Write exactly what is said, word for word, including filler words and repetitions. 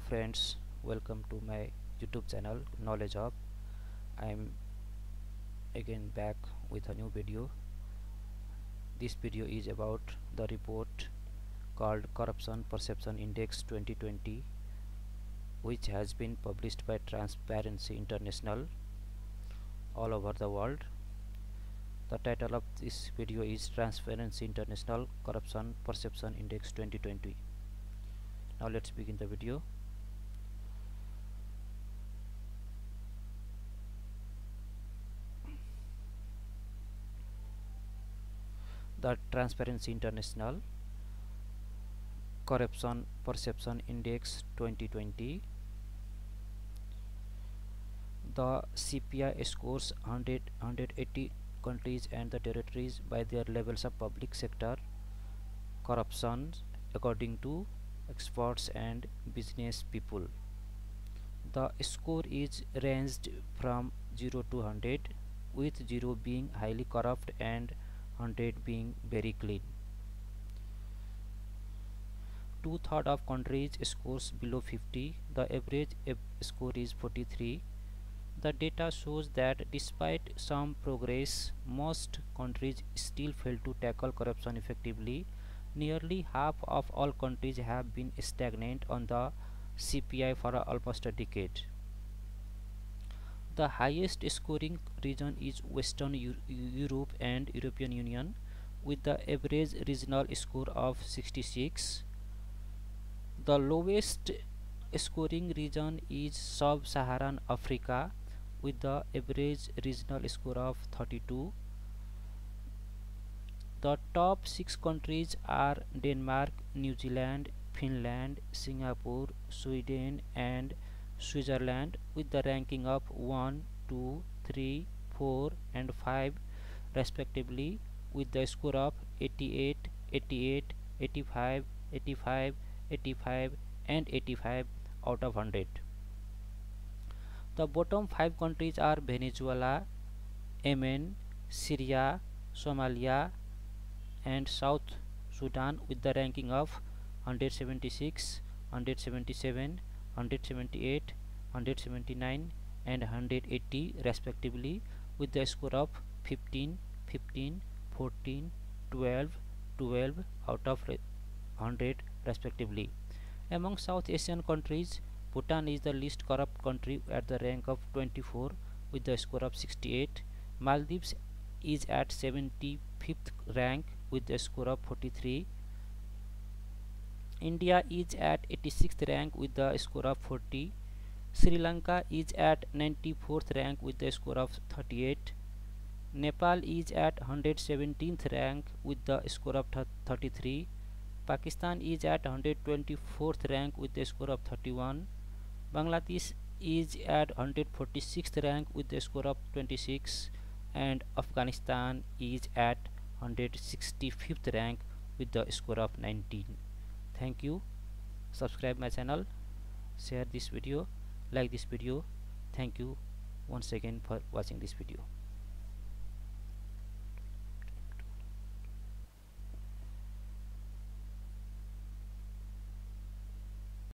friends, welcome to my YouTube channel Knowledge Hub. I am again back with a new video. This video is about the report called Corruption Perception Index twenty twenty, which has been published by Transparency International all over the world. The title of this video is Transparency International Corruption Perception Index twenty twenty. Now let's begin the video. The Transparency International Corruption Perception Index twenty twenty. The C P I scores one hundred, one hundred eighty countries and the territories by their levels of public sector corruption according to experts and business people. The score is ranged from zero to one hundred, with zero being highly corrupt and one hundred being very clean. Two-thirds of countries scores below fifty. The average score is forty-three. The data shows that despite some progress, most countries still fail to tackle corruption effectively. Nearly half of all countries have been stagnant on the C P I for almost a decade. The highest scoring region is Western Euro Europe and European Union, with the average regional score of sixty-six. The lowest scoring region is Sub-Saharan Africa, with the average regional score of thirty-two. The top six countries are Denmark, New Zealand, Finland, Singapore, Sweden and Switzerland, with the ranking of one, two, three, four and five respectively, with the score of eighty-eight, eighty-eight, eighty-five, eighty-five, eighty-five and eighty-five out of one hundred. The bottom five countries are Venezuela, Yemen, Syria, Somalia and South Sudan, with the ranking of one hundred seventy-six, one hundred seventy-seven, one hundred seventy-eight, one hundred seventy-nine and one hundred eighty respectively, with the score of fifteen, fifteen, fourteen, twelve, twelve out of one hundred respectively. Among South Asian countries, Bhutan is the least corrupt country at the rank of twenty-four, with the score of sixty-eight. Maldives is at seventy-fifth rank with the score of forty-three. India is at eighty-sixth rank with the score of forty. Sri Lanka is at ninety-fourth rank with the score of thirty-eight. Nepal is at one hundred seventeenth rank with the score of thirty-three. Pakistan is at one hundred twenty-fourth rank with the score of thirty-one. Bangladesh is at one hundred forty-sixth rank with the score of twenty-six, and Afghanistan is at one hundred sixty-fifth rank with the score of nineteen. Thank you. Subscribe my channel, share this video, like this video. Thank you once again for watching this video.